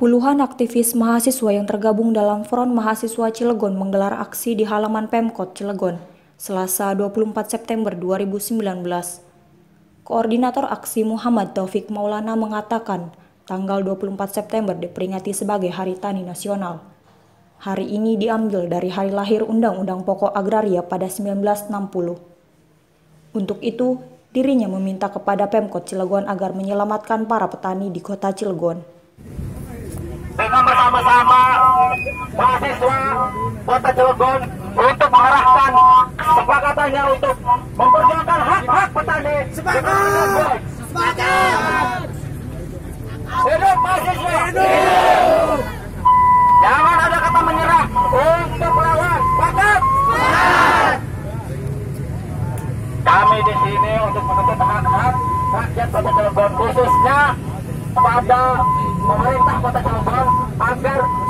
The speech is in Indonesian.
Puluhan aktivis mahasiswa yang tergabung dalam Front Mahasiswa Cilegon menggelar aksi di halaman Pemkot Cilegon, Selasa 24 September 2019. Koordinator aksi Muhammad Taufik Maulana mengatakan, tanggal 24 September diperingati sebagai Hari Tani Nasional. Hari ini diambil dari hari lahir Undang-Undang Pokok Agraria pada 1960. Untuk itu, dirinya meminta kepada Pemkot Cilegon agar menyelamatkan para petani di kota Cilegon. Dengan bersama-sama mahasiswa Kota Cilegon untuk mengarahkan kesepakatannya untuk memperjuangkan hak-hak petani. Sepakat! Sepakat! Hidup mahasiswa! Hidup! Jangan ada kata menyerah untuk melawan. Sepakat! Sepakat! Kami di sini untuk menuntut hak-hak rakyat Kota Cilegon, khususnya kepada pemerintah Kota Cilegon agar